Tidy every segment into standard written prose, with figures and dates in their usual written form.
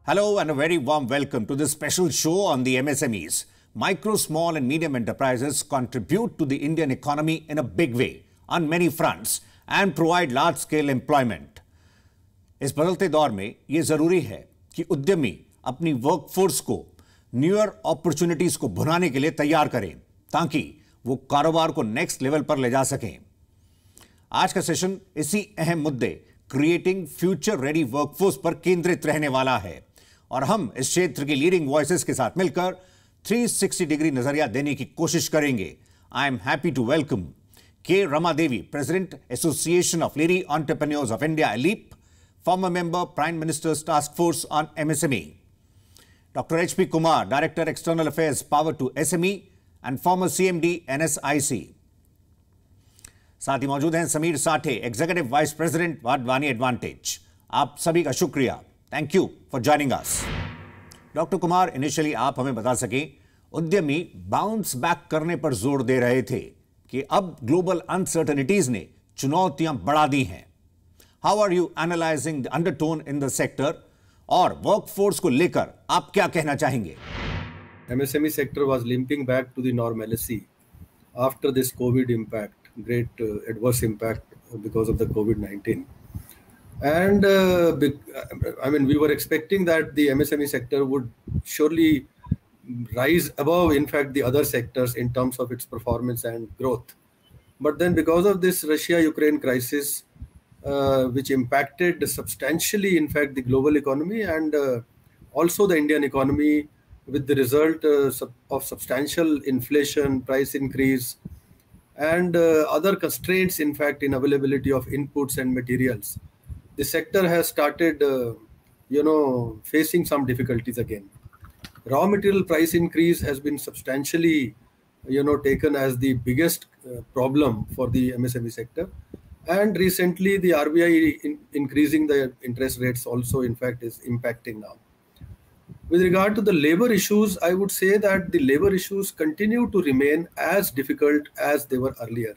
Hello and a very warm welcome to this special show on the MSMEs. Micro, small and medium enterprises contribute to the Indian economy in a big way on many fronts and provide large-scale employment. इस बदलते दौर में ये जरूरी है कि उद्यमी अपनी वर्कफोर्स को न्यूअर अपॉर्चुनिटीज को भुनाने के लिए तैयार करें ताकि वो कारोबार को नेक्स्ट लेवल पर ले जा सकें। आज का सेशन इसी अहम मुद्दे क्रिएटिंग फ्यूचर रेडी वर्कफोर्स पर केंद्रित रहने वाला है और हम इस क्षेत्र की लीडिंग वॉइसेस के साथ मिलकर 360 डिग्री नजरिया देने की कोशिश करेंगे। I am happy to welcome K Rama Devi, president association of lady entrepreneurs of India ALEAP, former member Prime Minister's Task Force on MSME, Dr. H.P. Kumar, Director External Affairs Power to SME and former CMD NSIC. साथ ही मौजूद हैं Sameer Sathe, executive vice president Wadhwani advantage. आप सभी का शुक्रिया, thank you for joining us. Doctor Kumar, initially आप हमें बता सकें, उद्यमी बाउंस बैक करने पर जोर दे रहे थे कि अब ग्लोबल अनसर्टेनिटीज ने चुनौतियां बढ़ा दी हैं। How are you analyzing the undertone in the sector और workforce को लेकर आप क्या कहना चाहेंगे? MSME sector was limping back to the normalcy after this COVID impact, great adverse impact because of the COVID-19. And we were expecting that the MSME sector would surely rise above, in fact, the other sectors in terms of its performance and growth. But then because of this Russia-Ukraine crisis, which impacted substantially, in fact, the global economy and also the Indian economy, with the result of substantial inflation, price increase, and other constraints, in fact, in availability of inputs and materials. The sector has started, facing some difficulties again. Raw material price increase has been substantially, taken as the biggest problem for the MSME sector. And recently, the RBI increasing the interest rates also, in fact, is impacting now. With regard to the labor issues, I would say that the labor issues continue to remain as difficult as they were earlier.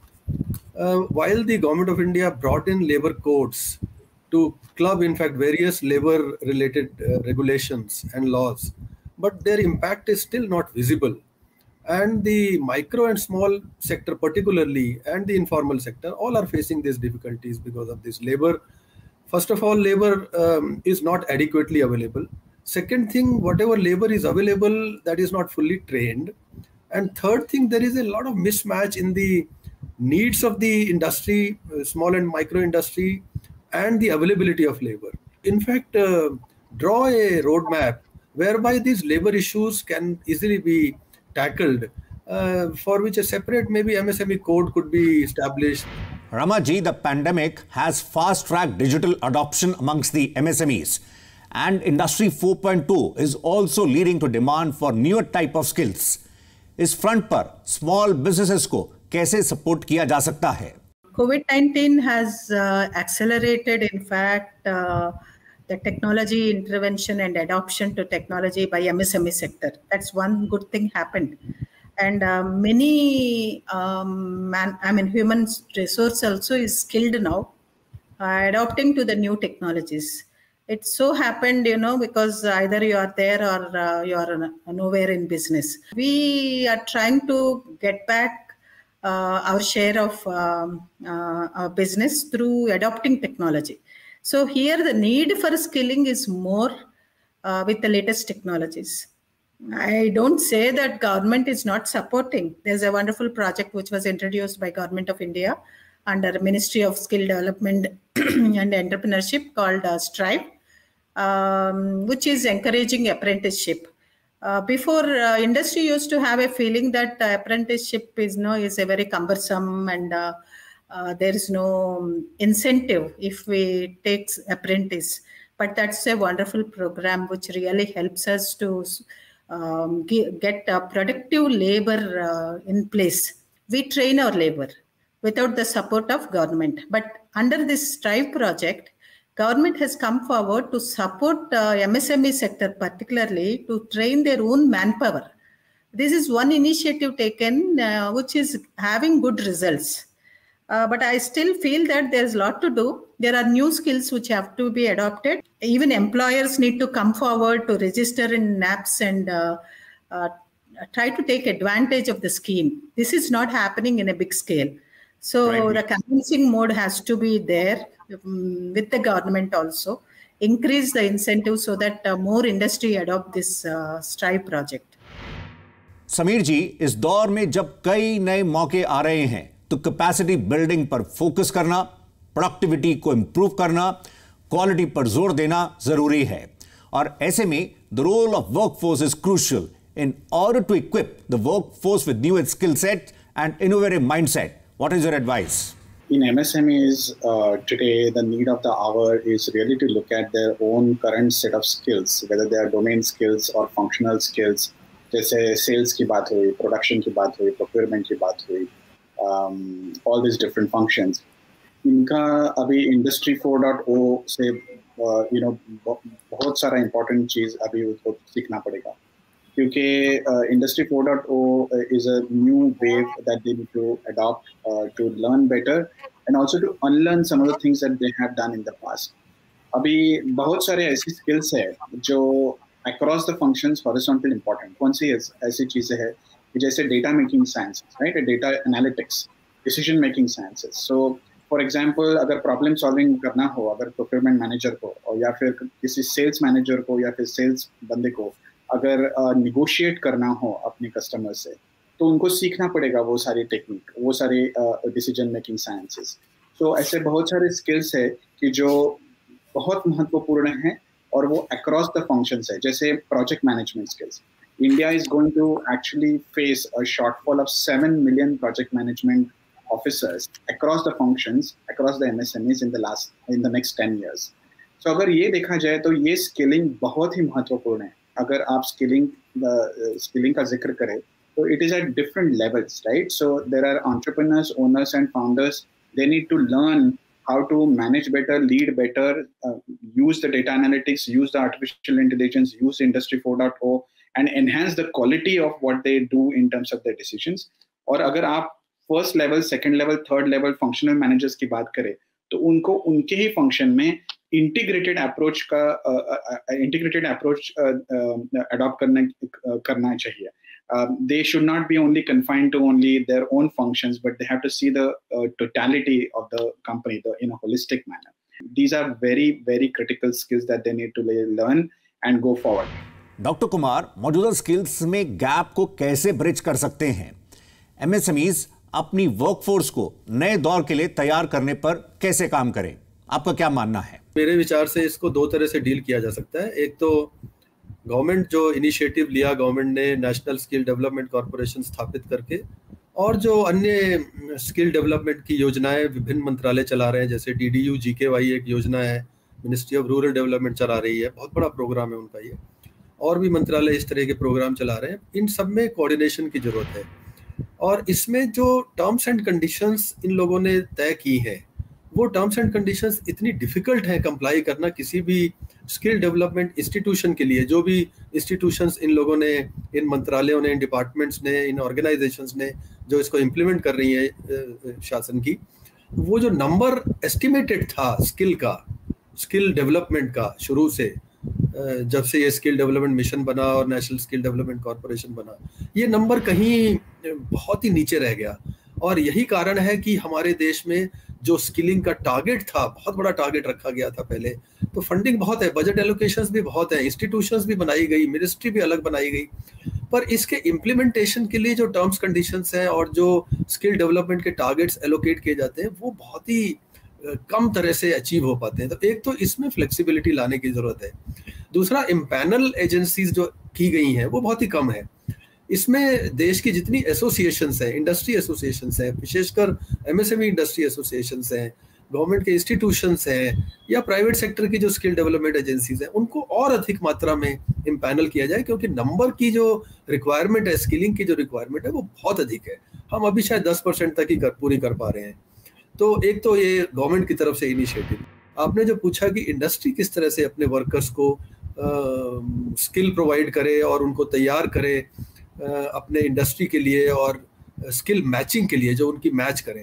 While the Government of India brought in labor codes to club, in fact, various labor-related regulations and laws, but their impact is still not visible. And the micro and small sector particularly, and the informal sector, all are facing these difficulties because of this labor. First of all, labor is not adequately available. Second thing, whatever labor is available, that is not fully trained. And third thing, there is a lot of mismatch in the needs of the industry, small and micro industry, and the availability of labor. In fact, draw a roadmap whereby these labor issues can easily be tackled, for which a separate maybe MSME code could be established. Ramaji, the pandemic has fast-tracked digital adoption amongst the MSMEs, and Industry 4.2 is also leading to demand for newer type of skills. इस front पर small businesses को कैसे support किया जा सकता है? COVID-19 has accelerated, in fact, the technology intervention and adoption to technology by MSME sector. That's one good thing happened. And many, human resource also is skilled now, adopting to the new technologies. It so happened, because either you are there or you are nowhere in business. We are trying to get back our share of our business through adopting technology. So here the need for skilling is more with the latest technologies. I don't say that government is not supporting. There's a wonderful project which was introduced by Government of India under Ministry of Skill Development and Entrepreneurship called Strive, which is encouraging apprenticeship. Before, industry used to have a feeling that apprenticeship is a very cumbersome and there is no incentive if we take apprentice, but that's a wonderful program which really helps us to get productive labor in place. We train our labor without the support of government. But under this Strive project, government has come forward to support MSME sector particularly to train their own manpower. This is one initiative taken which is having good results. But I still feel that there's a lot to do. There are new skills which have to be adopted. Even employers need to come forward to register in NAPS and try to take advantage of the scheme. This is not happening in a big scale. So the convincing mode has to be there with the government also. Increase the incentive so that more industry adopt this STRIVE project. Sameer जी, इस दौर में जब कई नए मौके आ रहे हैं तो कैपेसिटी बिल्डिंग पर फोकस करना, प्रोडक्टिविटी को इंप्रूव करना, क्वालिटी पर जोर देना जरूरी है। और ऐसे में the role of workforce is crucial in order to equip the workforce with new skill set and innovative mindset. What is your advice? In MSMEs today, the need of the hour is really to look at their own current set of skills, whether they are domain skills or functional skills. जैसे sales की बात हुई, production की बात हुई, procurement की बात हुई, all these different functions. इनका अभी Industry 4.0 से बहुत सारा important चीज अभी उसको सीखना पड़ेगा। क्योंकि Industry 4.0 is a new wave that they need to adopt to learn better and also to unlearn some of the things that they have done in the past. अभी बहुत सारे ऐसी skills है जो across the functions horizontal important. कौन सी ऐसी चीजें हैं जैसे data making sciences, right? Data analytics, decision making sciences. So for example, अगर problem solving करना हो, अगर procurement manager को और या फिर किसी sales manager को या फिर sales बंदे को अगर निगोशिएट करना हो अपने कस्टमर से, तो उनको सीखना पड़ेगा वो सारी टेक्निक, वो सारे डिसीजन मेकिंग साइंसेस। तो ऐसे बहुत सारे स्किल्स है कि जो बहुत महत्वपूर्ण है और वो अक्रॉस द फंक्शंस है। जैसे project management skills, India is going to actually face a shortfall of 7 million project management officers across the functions, across the MSMEs in the next 10 years. तो अगर ये देखा जाए तो ये स्किलिंग बहुत ही महत्वपूर्ण है। अगर आप स्किलिंग का जिक्र करें तो it is at different levels, right? So there are entrepreneurs, owners and founders, they need to learn how to manage better, lead better, use the data analytics, use the artificial intelligence, use Industry 4.0 and enhance the quality of what they do in terms of their decisions. और अगर आप first level, second level, third level functional managers की बात करें तो उनको उनके ही फंक्शन में इंटीग्रेटेड अप्रोच अडॉप्ट करना चाहिए. They should not be only confined to only their own functions, but they have to see the totality of the company in a holistic manner. These are very, very critical skills that they need to learn and go forward. Doctor Kumar, मौजूदा skills में gap को कैसे bridge कर सकते हैं? MSMEs अपनी workforce को नए दौर के लिए तैयार करने पर कैसे काम करें? आपका क्या मानना है? मेरे विचार से इसको दो तरह से डील किया जा सकता है। एक तो गवर्नमेंट जो इनिशिएटिव लिया, गवर्नमेंट ने नेशनल स्किल डेवलपमेंट कॉर्पोरेशन स्थापित करके और जो अन्य स्किल डेवलपमेंट की योजनाएं विभिन्न मंत्रालय चला रहे हैं, जैसे DDU GKY एक योजना है, मिनिस्ट्री ऑफ रूरल डेवलपमेंट चला रही है, बहुत बड़ा प्रोग्राम है उनका ये, और भी मंत्रालय इस तरह के प्रोग्राम चला रहे हैं। इन सब में कोऑर्डिनेशन की जरूरत है और इसमें जो टर्म्स एंड कंडीशंस इन लोगों ने तय की है वो टर्म्स एंड कंडीशंस इतनी डिफिकल्ट है कंप्लाई करना किसी भी स्किल डेवलपमेंट इंस्टीट्यूशन के लिए। जो भी इंस्टीट्यूशंस इन लोगों ने, इन मंत्रालयों ने, इन डिपार्टमेंट्स ने, इन ऑर्गेनाइजेशंस ने जो इसको इम्प्लीमेंट कर रही है शासन की, वो जो नंबर एस्टिमेटेड था स्किल का, स्किल डेवलपमेंट का शुरू से, जब से ये स्किल डेवलपमेंट मिशन बना और नेशनल स्किल डेवलपमेंट कॉर्पोरेशन बना, ये नंबर कहीं बहुत ही नीचे रह गया। और यही कारण है कि हमारे देश में जो स्किलिंग का टारगेट था, बहुत बड़ा टारगेट रखा गया था पहले, तो फंडिंग बहुत है, बजट एलोकेशंस भी बहुत है, इंस्टीट्यूशंस भी बनाई गई, मिनिस्ट्री भी अलग बनाई गई, पर इसके इम्प्लीमेंटेशन के लिए जो टर्म्स कंडीशंस हैं और जो स्किल डेवलपमेंट के टारगेट्स एलोकेट किए जाते हैं वो बहुत ही कम तरह से अचीव हो पाते हैं। तो एक तो इसमें फ्लेक्सिबिलिटी लाने की जरूरत है। दूसरा, इम्पैनल एजेंसीज जो की गई हैं वो बहुत ही कम है। इसमें देश की जितनी एसोसिएशंस हैं, इंडस्ट्री एसोसिएशंस हैं, विशेषकर MSME इंडस्ट्री एसोसिएशंस हैं, गवर्नमेंट के इंस्टीट्यूशंस हैं या प्राइवेट सेक्टर की जो स्किल डेवलपमेंट एजेंसीज हैं, उनको और अधिक मात्रा में इम्पैनल किया जाए, क्योंकि नंबर की जो रिक्वायरमेंट है, स्किलिंग की जो रिक्वायरमेंट है वो बहुत अधिक है। हम अभी शायद 10% तक ही पूरी कर पा रहे हैं। तो एक तो ये गवर्नमेंट की तरफ से इनिशिएटिव। आपने जो पूछा कि इंडस्ट्री किस तरह से अपने वर्कर्स को स्किल प्रोवाइड करे और उनको तैयार करे अपने इंडस्ट्री के लिए और स्किल मैचिंग के लिए, जो उनकी मैच करें,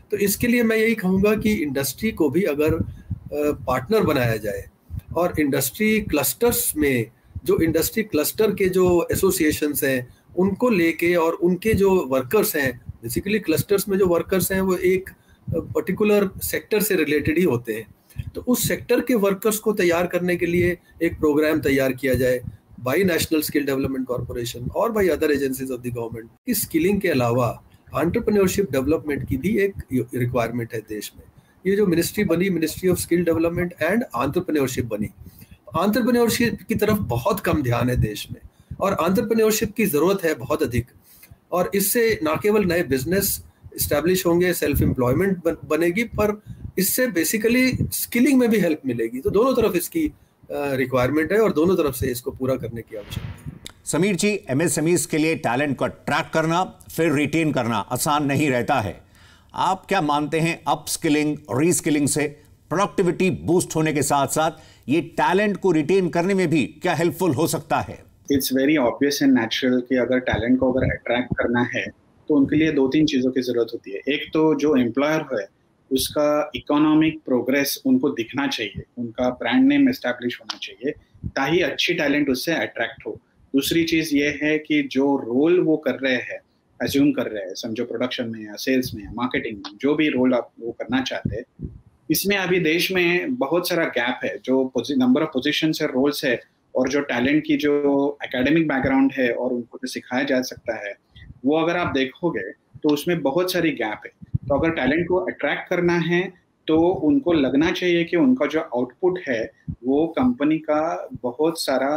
तो इसके लिए मैं यही कहूँगा कि इंडस्ट्री को भी अगर पार्टनर बनाया जाए और इंडस्ट्री क्लस्टर्स में जो इंडस्ट्री क्लस्टर के जो एसोसिएशंस हैं उनको लेके और उनके जो वर्कर्स हैं, बेसिकली क्लस्टर्स में जो वर्कर्स हैं वो एक पर्टिकुलर सेक्टर से रिलेटेड ही होते हैं, तो उस सेक्टर के वर्कर्स को तैयार करने के लिए एक प्रोग्राम तैयार किया जाए by national skill development corporation और by other agencies of the government. कि स्किलिंग के अलावा एंटरप्रेन्योरशिप डेवलपमेंट की भी एक रिक्वायरमेंट है देश में। ये जो मिनिस्ट्री बनी, ministry of skill development and entrepreneurship बनी, एंटरप्रेन्योरशिप की तरफ बहुत कम ध्यान है देश में, और एंटरप्रेन्योरशिप की जरूरत है बहुत अधिक। और इससे ना केवल नए बिजनेस इस्टेब्लिश होंगे, सेल्फ एम्प्लॉयमेंट बनेगी, पर इससे बेसिकली स्किलिंग में भी हेल्प मिलेगी। तो दोनों तरफ इसकी रिक्वायरमेंट है और दोनों तरफ से इसको पूरा करने की आवश्यकता है। समीर जी, एमएसएमईज के लिए टैलेंट को ट्रैक करना फिर रिटेन करना आसान नहीं रहता है। आप क्या मानते हैं, अपस्किलिंग रीस्किलिंग से प्रोडक्टिविटी बूस्ट होने के साथ साथ ये टैलेंट को रिटेन करने में भी क्या हेल्पफुल हो सकता है? It's very obvious and natural कि अगर टैलेंट को अगर अट्रैक्ट करना है तो उनके लिए 2-3 चीज़ों की ज़रूरत होती है। एक तो जो एम्प्लॉयर है उसका इकोनॉमिक प्रोग्रेस उनको दिखना चाहिए, उनका ब्रांड नेम एस्टैब्लिश होना चाहिए ताकि अच्छी टैलेंट उससे अट्रैक्ट हो। दूसरी चीज़ ये है कि जो रोल वो कर रहे हैं, एज्यूम कर रहे हैं, समझो प्रोडक्शन में या सेल्स में या मार्केटिंग में, जो भी रोल आप वो करना चाहते हैं, इसमें अभी देश में बहुत सारा गैप है। जो नंबर ऑफ पोजीशंस है, रोल्स है, और जो टैलेंट की जो एकेडमिक बैकग्राउंड है और उनको जो सिखाया जा सकता है, वो अगर आप देखोगे तो उसमें बहुत सारी गैप है। तो अगर टैलेंट को अट्रैक्ट करना है तो उनको लगना चाहिए कि उनका जो आउटपुट है वो कंपनी का बहुत सारा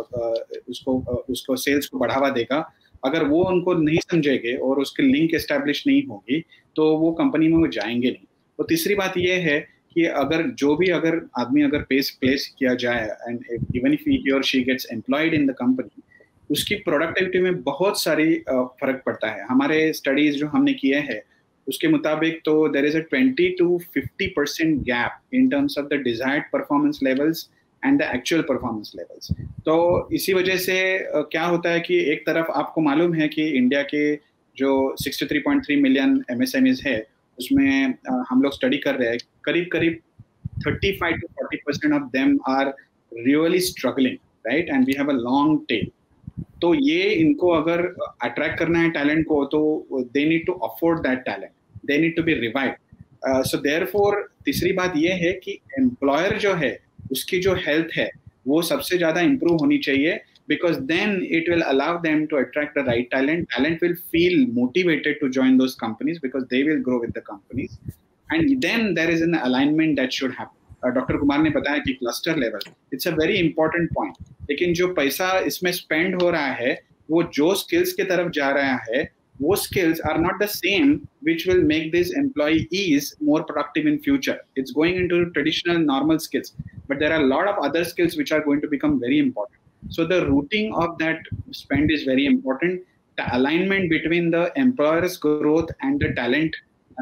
उसको सेल्स को बढ़ावा देगा। अगर वो उनको नहीं समझेंगे और उसके लिंक एस्टैब्लिश नहीं होगी तो वो कंपनी में वो जाएंगे नहीं। तो तीसरी बात ये है कि अगर आदमी अगर प्लेस किया जाए and even if he or she gets employed in the company, उसकी प्रोडक्टिविटी में बहुत सारी फर्क पड़ता है। हमारे स्टडीज जो हमने किए हैं उसके मुताबिक तो there is a 20 to 50% gap in terms of the desired performance levels and the actual performance levels. तो इसी वजह से क्या होता है कि एक तरफ आपको मालूम है कि इंडिया के जो 63.3 मिलियन एमएसएमईज है उसमें हम लोग स्टडी कर रहे हैं, करीब 35 to 40% of them are really struggling, right, and we have a long tail. तो ये इनको अगर अट्रैक्ट करना है टैलेंट को तो they need to afford that talent, they need to be revived. So therefore तीसरी बात ये है कि एम्प्लॉयर जो है उसकी जो हेल्थ है वो सबसे ज्यादा इंप्रूव होनी चाहिए, because then it will allow them to attract the right talent. Talent will feel motivated to join those companies because they will grow with the companies, and then there is an alignment that should happen. Doctor Kumar ने बताया कि cluster level it's a very important point, लेकिन जो पैसा इसमें spend हो रहा है वो जो स्किल्स की तरफ जा रहा है वो skills are not the same which will make these employees more productive in future. It's going into traditional normal skills, but there are a lot of other skills which are going to become very important. So the routing of that spend is very important. The alignment between the employer's growth and the talent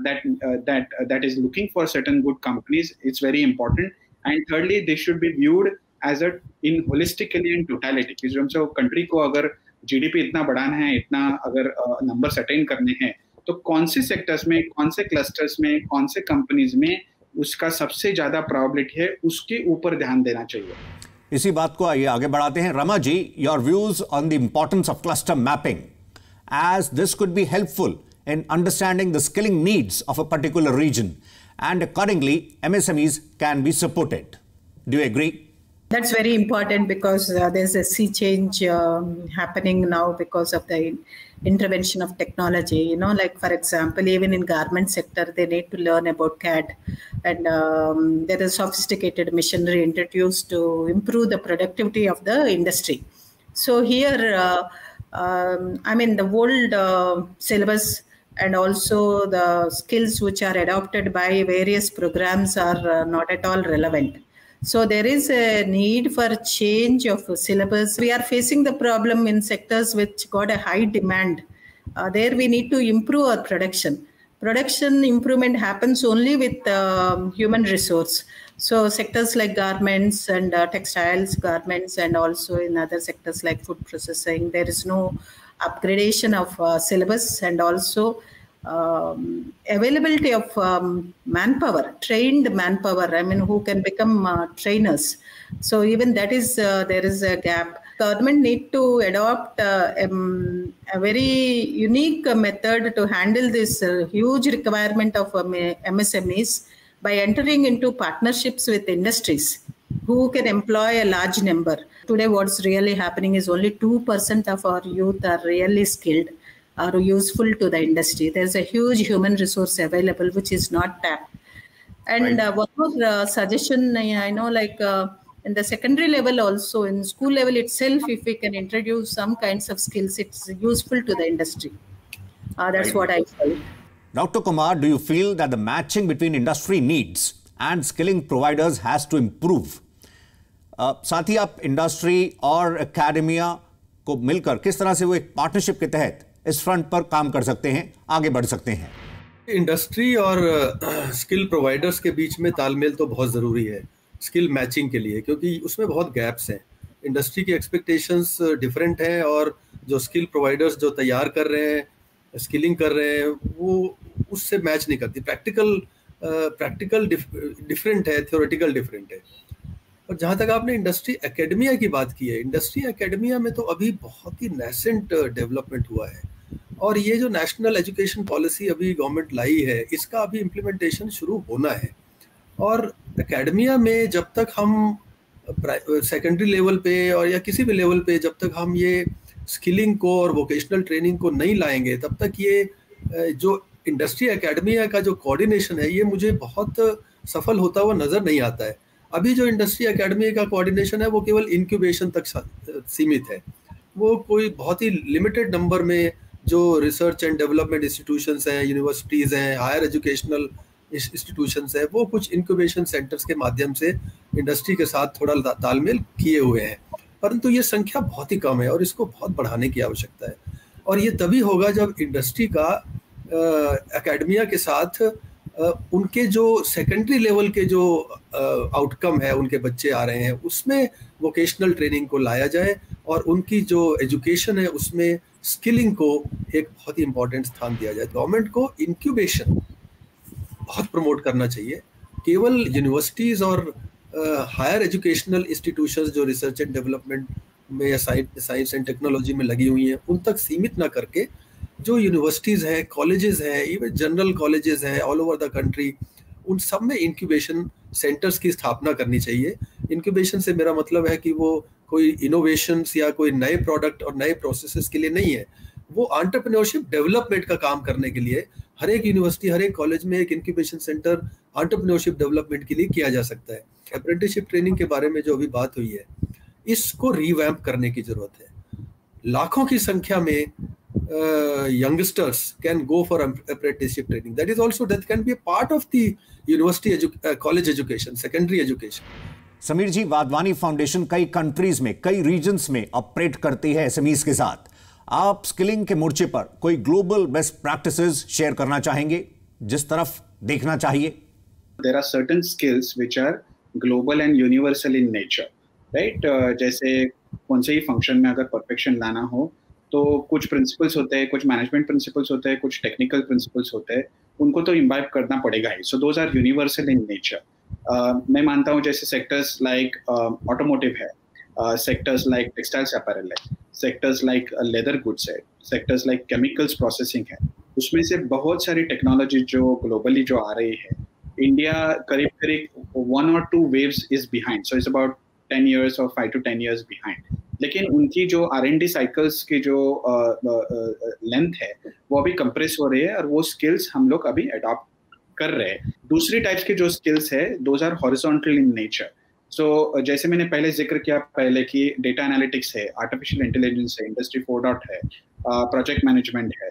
that is looking for certain good companies, it's very important. And thirdly, they should be viewed as in holistically in totality. कि जो हमसे country को अगर GDP इतना बढ़ाना है, इतना अगर नंबर्स अटेन करने हैं, तो कौन से सेक्टर्स में, कौन से क्लस्टर्स में, कौन से कंपनीज में उसका सबसे ज्यादा प्रोबेबिलिटी है, उसके ऊपर ध्यान देना चाहिए। इसी बात को आगे बढ़ाते हैं। Rama ji, your views on the importance of cluster mapping, as this could be helpful in understanding the skilling needs of a particular region, and accordingly MSMEs can be supported. Do you agree? That's very important because there's a sea change happening now because of the intervention of technology. You know, like for example, even in garment sector, they need to learn about CAD, and there is sophisticated machinery introduced to improve the productivity of the industry. So here, I mean, the old syllabus and also the skills which are adopted by various programs are not at all relevant. So there is a need for change of syllabus. We are facing the problem in sectors which got a high demand. There we need to improve our production. Production improvement happens only with human resource. So sectors like garments and textiles, garments, and also in other sectors like food processing, there is no upgradation of syllabus, and also availability of manpower, trained manpower, I mean, who can become trainers. So even that is, there is a gap. Government need to adopt a very unique method to handle this huge requirement of MSMEs by entering into partnerships with industries who can employ a large number. Today, what's really happening is only 2% of our youth are really skilled, are useful to the industry. There's a huge human resource available which is not tapped. And one more suggestion, I know, like in the secondary level also, in school level itself, if we can introduce some kinds of skills, it's useful to the industry. That's what I felt. Dr. Kumar, do you feel that the matching between industry needs and skilling providers has to improve? साथ ही आप industry और academia को मिलकर किस तरह से वो एक पार्टनरशिप के तहत इस फ्रंट पर काम कर सकते हैं, आगे बढ़ सकते हैं? इंडस्ट्री और स्किल प्रोवाइडर्स के बीच में तालमेल तो बहुत ज़रूरी है स्किल मैचिंग के लिए, क्योंकि उसमें बहुत गैप्स हैं. इंडस्ट्री की एक्सपेक्टेशंस डिफरेंट हैं और जो स्किल प्रोवाइडर्स जो तैयार कर रहे हैं, स्किलिंग कर रहे हैं, वो उससे मैच नहीं करती. प्रैक्टिकल डिफरेंट है, थ्योरेटिकल डिफरेंट है. और जहाँ तक आपने इंडस्ट्री एकेडमिया की बात की है, इंडस्ट्री एकेडमिया में तो अभी बहुत ही नेसेंट डेवलपमेंट हुआ है. और ये जो नेशनल एजुकेशन पॉलिसी अभी गवर्नमेंट लाई है, इसका अभी इम्प्लीमेंटेशन शुरू होना है. और एकेडमिया में जब तक हम सेकेंडरी लेवल पे और या किसी भी लेवल पे जब तक हम ये स्किलिंग को और वोकेशनल ट्रेनिंग को नहीं लाएंगे, तब तक ये जो इंडस्ट्री एकेडमिया का जो कोऑर्डिनेशन है, ये मुझे बहुत सफल होता हुआ नज़र नहीं आता है. अभी जो इंडस्ट्री एकेडमी का कोऑर्डिनेशन है वो केवल इंक्यूबेशन तक सीमित है. वो कोई बहुत ही लिमिटेड नंबर में जो रिसर्च एंड डेवलपमेंट इंस्टीट्यूशंस हैं, यूनिवर्सिटीज़ हैं, हायर एजुकेशनल इंस्टीट्यूशंस हैं, वो कुछ इंक्यूबेशन सेंटर्स के माध्यम से इंडस्ट्री के साथ थोड़ा तालमेल किए हुए हैं. परंतु ये संख्या बहुत ही कम है और इसको बहुत बढ़ाने की आवश्यकता है. और ये तभी होगा जब इंडस्ट्री का एकेडमिया के साथ उनके जो सेकेंडरी लेवल के जो आउटकम है, उनके बच्चे आ रहे हैं, उसमें वोकेशनल ट्रेनिंग को लाया जाए और उनकी जो एजुकेशन है उसमें स्किलिंग को एक बहुत ही इम्पोर्टेंट स्थान दिया जाए. गवर्नमेंट को इंक्यूबेशन बहुत प्रमोट करना चाहिए. केवल यूनिवर्सिटीज़ और हायर एजुकेशनल इंस्टीट्यूशंस जो रिसर्च एंड डेवलपमेंट में या साइंस एंड टेक्नोलॉजी में लगी हुई हैं, उन तक सीमित ना करके जो यूनिवर्सिटीज़ हैं, कॉलेजेस हैं, इवन जनरल कॉलेजेस हैं ऑल ओवर द कंट्री, उन सब में इंक्यूबेशन सेंटर्स की स्थापना करनी चाहिए. इंक्यूबेशन से मेरा मतलब है कि वो कोई इनोवेशंस या कोई नए प्रोडक्ट और नए प्रोसेसेस के लिए नहीं है. वो एंटरप्रेन्योरशिप डेवलपमेंट का काम करने के लिए हर एक यूनिवर्सिटी, हर एक कॉलेज में एक इंक्यूबेशन सेंटर एंटरप्रेन्योरशिप डेवलपमेंट के लिए किया जा सकता है. अप्रेंटिसशिप ट्रेनिंग के बारे में जो अभी बात हुई है, इसको रिवैम्प करने की जरूरत है. लाखों की संख्या में youngsters can go for apprenticeship training. That can be a part of the university college education, secondary education. Sameer ji, Wadhwani foundation कई कंट्रीज में, कई रीजन्स में ऑपरेट करती है एसएमईज के साथ. आप स्किलिंग के मोर्चे पर कोई ग्लोबल बेस्ट प्रैक्टिसेस शेयर करना चाहेंगे जिस तरफ देखना चाहिए? There are certain skills which are global and universal in nature, right? जैसे कौन से ही फंक्शन में अगर परफेक्शन लाना हो तो कुछ प्रिंसिपल्स होते हैं, कुछ मैनेजमेंट प्रिंसिपल्स होते हैं, कुछ टेक्निकल प्रिंसिपल्स होते हैं, उनको तो इम्बाइब करना पड़ेगा ही. So those are universal in nature. मैं मानता हूँ जैसे सेक्टर्स लाइक ऑटोमोटिव है, सेक्टर्स लाइक टेक्सटाइल्स अपैरल है, सेक्टर्स लाइक लेदर गुड्स है, सेक्टर्स लाइक केमिकल्स प्रोसेसिंग है. उसमें से बहुत सारी टेक्नोलॉजी जो ग्लोबली जो आ रही है, इंडिया करीब करीब 1 or 2 waves is behind. So it's about 10 years or 5 to 10 years behind. लेकिन उनकी जो R&D साइकिल्स की जो लेंथ है वो अभी कंप्रेस हो रही है और वो स्किल्स हम लोग अभी अडॉप्ट कर रहे हैं. दूसरी टाइप्स की जो स्किल्स है, those are horizontal in nature. So जैसे मैंने पहले जिक्र किया पहले कि डेटा एनालिटिक्स है, आर्टिफिशियल इंटेलिजेंस है, इंडस्ट्री 4.0 है, प्रोजेक्ट मैनेजमेंट है,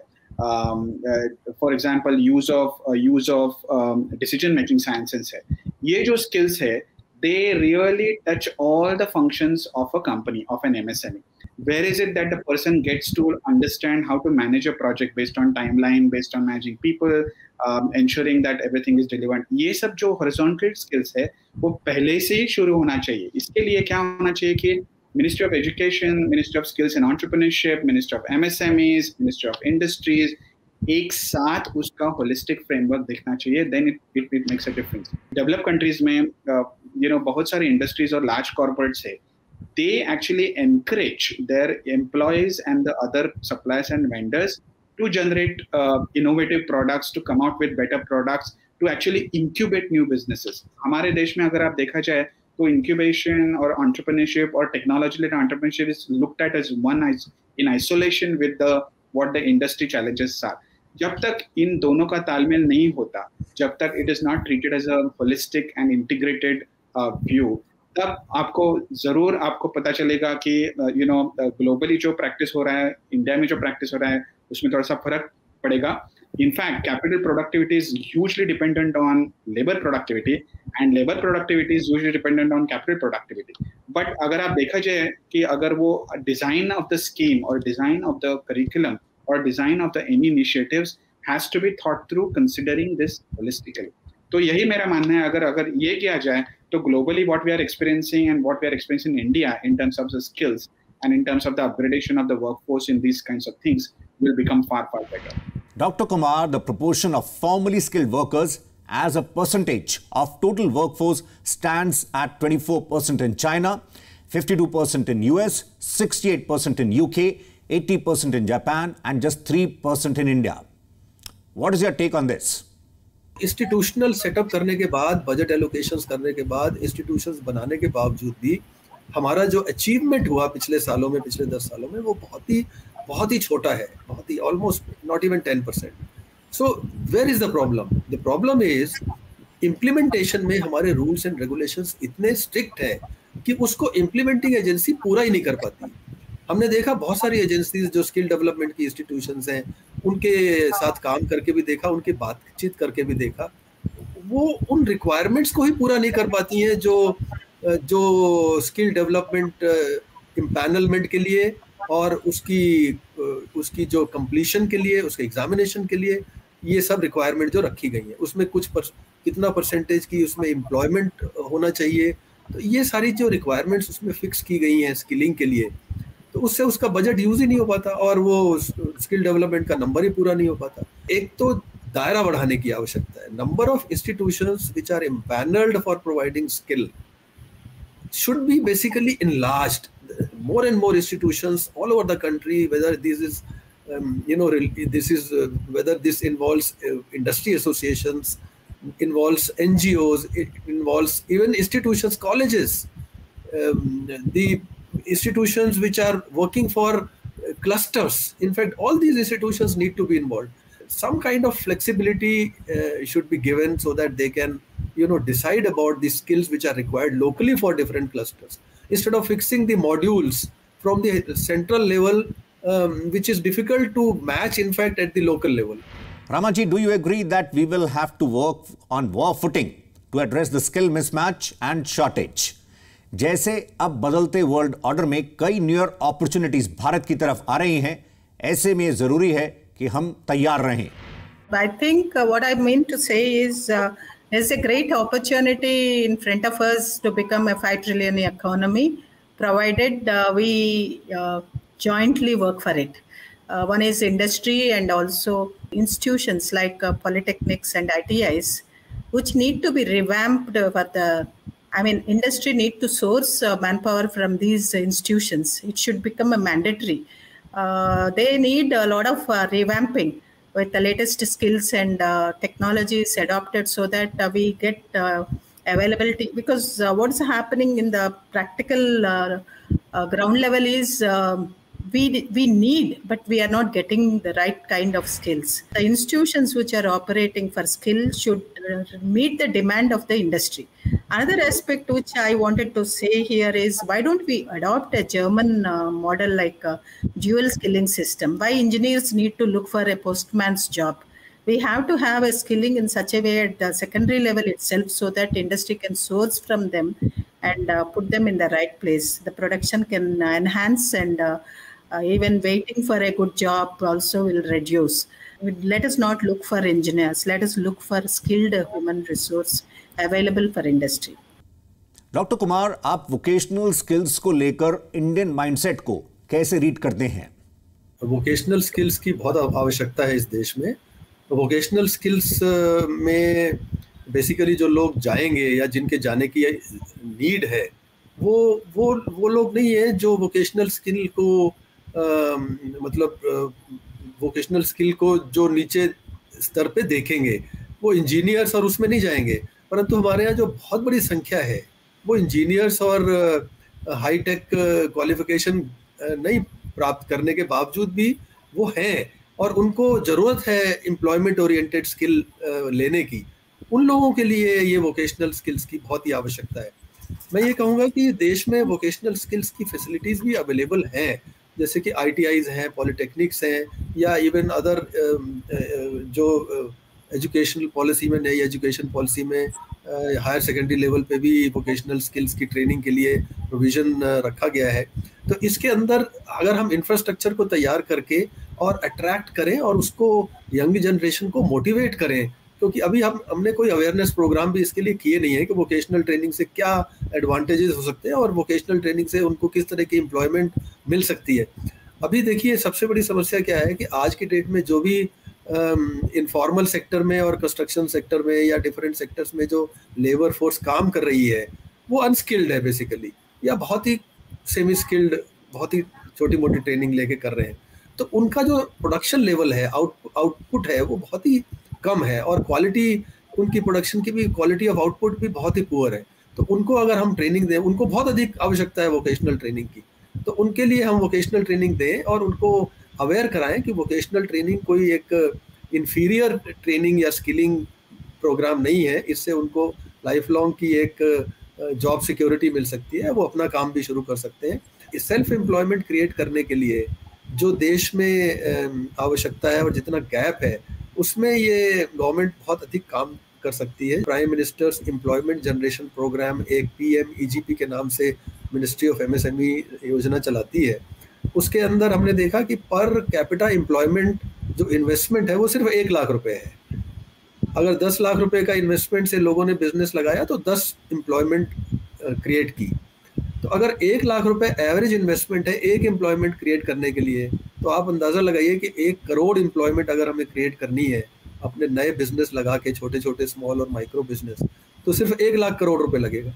for example use of decision making sciences है. ये जो स्किल्स है, they really touch all the functions of a company, of an MSME. Where is it that the person gets to understand how to manage a project based on timeline, based on managing people, ensuring that everything is delivered. ये सब जो horizontal skills है वो पहले से ही शुरू होना चाहिए. इसके लिए क्या होना चाहिए कि Ministry of Education, Ministry of Skills and Entrepreneurship, Ministry of MSMEs, Ministry of Industries, एक साथ उसका होलिस्टिक फ्रेमवर्क देखना चाहिए, then it makes a difference. Develop countries में बहुत सारी इंडस्ट्रीज और लार्ज कॉर्पोरेट्स है, they actually encourage their employees and the other suppliers and vendors to generate innovative products, to come out with better products, to actually incubate new businesses. हमारे देश में अगर आप देखा जाए तो incubation और entrepreneurship और technology-led entrepreneurship is looked at as one in isolation with what the industry challenges are. जब तक इन दोनों का तालमेल नहीं होता, जब तक it is not treated as a holistic and integrated view, तब आपको पता चलेगा कि ग्लोबली जो प्रैक्टिस हो रहा है, इंडिया में जो प्रैक्टिस हो रहा है, उसमें थोड़ा सा फर्क पड़ेगा. In fact capital productivity is hugely dependent on labour productivity and labour productivity is hugely dependent on capital productivity. But अगर आप देखा जाए कि अगर वो डिजाइन ऑफ द स्कीम और डिजाइन ऑफ द करिकुलम और design of the any initiatives has to be thought through considering this holistically. तो यही मेरा मानना है, अगर ये किया जाए तो globally what we are experiencing and what we are experiencing in India in terms of the skills and in terms of the upgradation of the workforce in these kinds of things will become far, far better. Dr. Kumar, the proportion of formally skilled workers as a percentage of total workforce stands at 24% in China, 52% in US, 68% in UK, 80% in Japan and just 3% in India. What is your take on this? Institutional setup करने के बाद, budget allocations करने के बाद, institutions बनाने के बावजूद भी हमारा जो अचीवमेंट हुआ पिछले सालों में, पिछले 10 सालों में, वो बहुत ही छोटा है, बहुत ही almost not even 10%. So where is the problem? The problem is implementation में हमारे रूल्स एंड रेगुलेशंस इतने स्ट्रिक्ट है कि उसको इम्प्लीमेंटिंग एजेंसी पूरा ही नहीं कर पाती. हमने देखा बहुत सारी एजेंसीज जो स्किल डेवलपमेंट की इंस्टीट्यूशंस हैं, उनके साथ काम करके भी देखा, उनकी बातचीत करके भी देखा, वो उन रिक्वायरमेंट्स को ही पूरा नहीं कर पाती हैं जो स्किल डेवलपमेंट इम्पैनलमेंट के लिए और उसकी जो कंप्लीशन के लिए, उसके एग्जामिनेशन के लिए ये सब रिक्वायरमेंट जो रखी गई है, उसमें कितना परसेंटेज की उसमें एम्प्लॉयमेंट होना चाहिए, तो ये सारी जो रिक्वायरमेंट्स उसमें फिक्स की गई हैं स्किलिंग के लिए, तो उससे उसका बजट यूज ही नहीं हो पाता और वो स्किल डेवलपमेंट का नंबर ही पूरा नहीं हो पाता. एक तो दायरा बढ़ाने की आवश्यकता है. Number of institutions which are empanelled for providing skill should be basically enlarged. More and more institutions all over the country, whether this is whether this involves industry associations, involves NGOs, it involves even institutions, colleges, the institutions which are working for clusters. In fact, all these institutions need to be involved. Some kind of flexibility should be given so that they can decide about the skills which are required locally for different clusters, instead of fixing the modules from the central level, which is difficult to match in fact at the local level. Ramaji, do you agree that we will have to work on war footing to address the skill mismatch and shortage? जैसे अब बदलते world order में कई newer opportunities Bharat की तरफ आ रही हैं, ऐसे में जरूरी है कि हम तैयार रहें. I think what I mean to say is there's a great opportunity in front of us to become a 5 trillion economy, provided we jointly work for it. One is industry and also institutions like polytechnics and ITIs, which need to be revamped for industry need to source manpower from these institutions. It should become a mandatory. They need a lot of revamping with the latest skills and technologies adopted so that we get availability. Because what's happening in the practical ground level is we need, but we are not getting the right kind of skills. The institutions which are operating for skill should meet the demand of the industry. Another aspect which I wanted to say here is, why don't we adopt a German model like a dual skilling system? Why engineers need to look for a postman's job? We have to have a skilling in such a way at the secondary level itself so that industry can source from them and put them in the right place. The production can enhance and even waiting for a good job also will reduce. Let us not look for engineers. Let us look for skilled human resource available for industry. Doctor Kumar, आप vocational skills को लेकर Indian mindset को कैसे read करते हैं? Vocational skills की बहुत आवश्यकता है इस देश में। वोकेशनल स्किल्स में बेसिकली जो लोग जाएंगे या जिनके जाने की नीड है वो लोग नहीं है जो वोकेशनल स्किल को मतलब वोकेशनल स्किल को जो नीचे स्तर पे देखेंगे, वो इंजीनियर्स और उसमें नहीं जाएंगे। परंतु हमारे यहाँ जो बहुत बड़ी संख्या है वो इंजीनियर्स और हाई टेक क्वालिफिकेशन नहीं प्राप्त करने के बावजूद भी वो हैं और उनको ज़रूरत है एम्प्लॉयमेंट ओरिएंटेड स्किल लेने की। उन लोगों के लिए ये वोकेशनल स्किल्स की बहुत ही आवश्यकता है। मैं ये कहूँगा कि देश में वोकेशनल स्किल्स की फैसिलिटीज़ भी अवेलेबल हैं, जैसे कि ITIs हैं, पॉलिटेक्निक्स हैं, या इवन अदर जो एजुकेशनल पॉलिसी में, नई एजुकेशन पॉलिसी में हायर सेकेंडरी लेवल पे भी वोकेशनल स्किल्स की ट्रेनिंग के लिए प्रोविज़न रखा गया है। तो इसके अंदर अगर हम इंफ्रास्ट्रक्चर को तैयार करके और अट्रैक्ट करें और उसको यंग जनरेशन को मोटिवेट करें, क्योंकि अभी हमने कोई अवेयरनेस प्रोग्राम भी इसके लिए किए नहीं है कि वोकेशनल ट्रेनिंग से क्या एडवांटेजेस हो सकते हैं और वोकेशनल ट्रेनिंग से उनको किस तरह की एम्प्लॉयमेंट मिल सकती है। अभी देखिए सबसे बड़ी समस्या क्या है कि आज की डेट में जो भी इनफॉर्मल सेक्टर में और कंस्ट्रक्शन सेक्टर में या डिफरेंट सेक्टर्स में जो लेबर फोर्स काम कर रही है वो अनस्किल्ड है बेसिकली, या बहुत ही सेमी स्किल्ड, बहुत ही छोटी मोटी ट्रेनिंग लेके कर रहे हैं। तो उनका जो प्रोडक्शन लेवल है, आउटपुट है, वो बहुत ही कम है और क्वालिटी उनकी प्रोडक्शन की भी, क्वालिटी ऑफ आउटपुट भी बहुत ही पुअर है। तो उनको अगर हम ट्रेनिंग दें, उनको बहुत अधिक आवश्यकता है वोकेशनल ट्रेनिंग की, तो उनके लिए हम वोकेशनल ट्रेनिंग दें और उनको अवेयर कराएं कि वोकेशनल ट्रेनिंग कोई एक इन्फीरियर ट्रेनिंग या स्किलिंग प्रोग्राम नहीं है। इससे उनको लाइफ लॉन्ग की एक जॉब सिक्योरिटी मिल सकती है, वो अपना काम भी शुरू कर सकते हैं। सेल्फ एम्प्लॉयमेंट क्रिएट करने के लिए जो देश में आवश्यकता है और जितना गैप है उसमें ये गवर्नमेंट बहुत अधिक काम कर सकती है। Prime minister's employment generation programme, एक PMEGP के नाम से मिनिस्ट्री ऑफ MSME योजना चलाती है। उसके अंदर हमने देखा कि पर कैपिटा एम्प्लॉयमेंट जो इन्वेस्टमेंट है वो सिर्फ 1 लाख रुपए है। अगर 10 लाख रुपए का इन्वेस्टमेंट से लोगों ने बिजनेस लगाया तो 10 एम्प्लॉयमेंट क्रिएट की। तो अगर 1 लाख रुपए एवरेज इन्वेस्टमेंट है एक एम्प्लॉयमेंट क्रिएट करने के लिए, तो आप अंदाज़ा लगाइए कि 1 करोड़ एम्प्लॉयमेंट अगर हमें क्रिएट करनी है अपने नए बिजनेस लगा के, छोटे छोटे स्मॉल और माइक्रो बिजनेस, तो सिर्फ 1 लाख करोड़ रुपए लगेगा।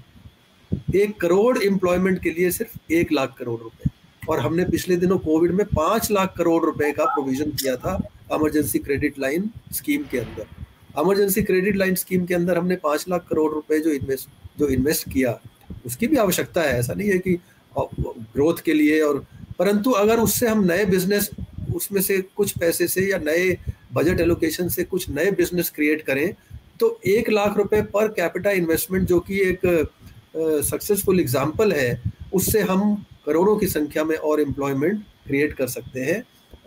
1 करोड़ एम्प्लॉयमेंट के लिए सिर्फ 1 लाख करोड़ रुपए। और हमने पिछले दिनों कोविड में 5 लाख करोड़ रुपए का प्रोविजन किया था इमरजेंसी क्रेडिट लाइन स्कीम के अंदर। इमरजेंसी क्रेडिट लाइन स्कीम के अंदर हमने 5 लाख करोड़ रुपए जो इन्वेस्ट किया, उसकी भी आवश्यकता है, ऐसा नहीं है कि ग्रोथ के लिए, और परंतु अगर उससे हम नए बिजनेस, उसमें से कुछ पैसे से या नए बजट एलोकेशन से कुछ नए बिजनेस क्रिएट करें, तो 1 लाख रुपए पर कैपिटा इन्वेस्टमेंट, जो कि एक सक्सेसफुल एग्जाम्पल है, उससे हम करोड़ों की संख्या में और एम्प्लॉयमेंट क्रिएट कर सकते हैं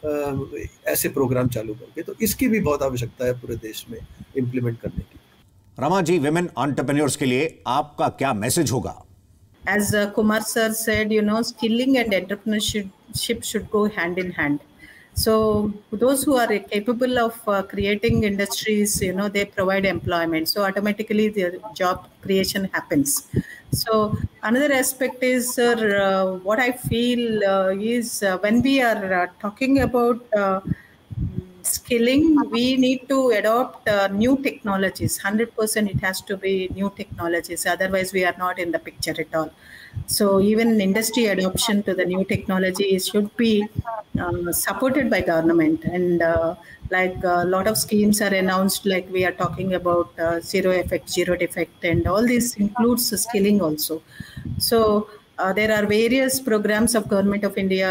ऐसे प्रोग्राम चालू करके। तो इसकी भी बहुत आवश्यकता है पूरे देश में इम्प्लीमेंट करने की। रमा जी, विमेन एंटरप्रेन्योर्स के लिए आपका क्या मैसेज होगा? As Kumar sir said, skilling and entrepreneurship should go hand in hand. So those who are capable of creating industries, they provide employment. So automatically the job creation happens. So another aspect is, what I feel is when we are talking about skilling, we need to adopt new technologies. 100% it has to be new technologies. Otherwise, we are not in the picture at all. So even industry adoption to the new technology should be supported by government. And like a lot of schemes are announced, like we are talking about zero effect, zero defect, and all this includes skilling also. So there are various programs of Government of India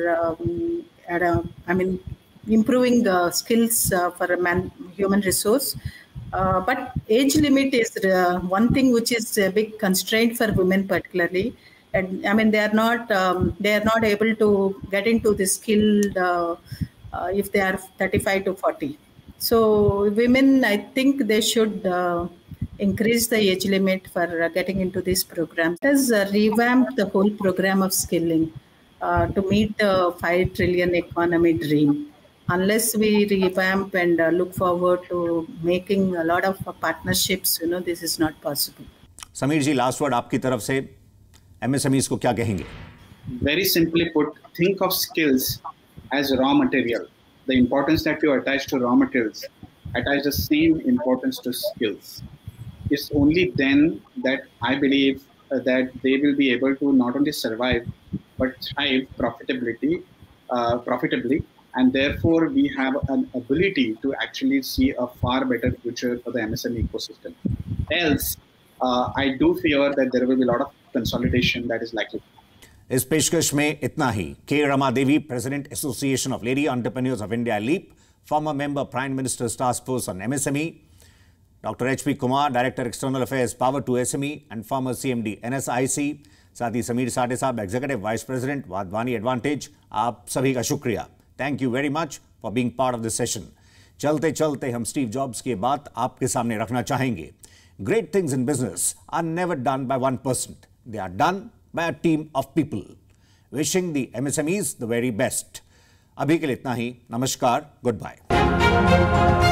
under, improving skills for human resource. But age limit is one thing which is a big constraint for women particularly. And they are not able to get into the skilled if they are 35 to 40. So women, I think they should increase the age limit for getting into this program. It has revamped the whole program of skilling to meet the 5 trillion economy dream. Unless we revamp and look forward to making a lot of partnerships, this is not possible. Sameer ji, last word आपकी तरफ से, MSMEs को क्या कहेंगे? Very simply put, think of skills as raw material. The importance that you attach to raw materials, attach the same importance to skills. It's only then that I believe that they will be able to not only survive but thrive profitably, and therefore we have an ability to actually see a far better future for the MSME ecosystem. Else, I do fear that there will be a lot of consolidation that is likely. इस पेशकश में इतना ही। K Rama Devi, president association of lady entrepreneurs of India LEAP, former member prime minister's task force on MSME, doctor HP Kumar, director external affairs power to SME and former CMD NSIC, साथ ही समीर साठे साहब, executive vice president Wadhwani advantage. आप सभी का शुक्रिया। Thank you very much for being part of this session. चलते चलते हम स्टीव जॉब्स की बात आपके सामने रखना चाहेंगे। Great things in business are never done by one person, they are done by a team of people. Wishing the MSMEs the very best. अभी के लिए इतना ही। नमस्कार, goodbye.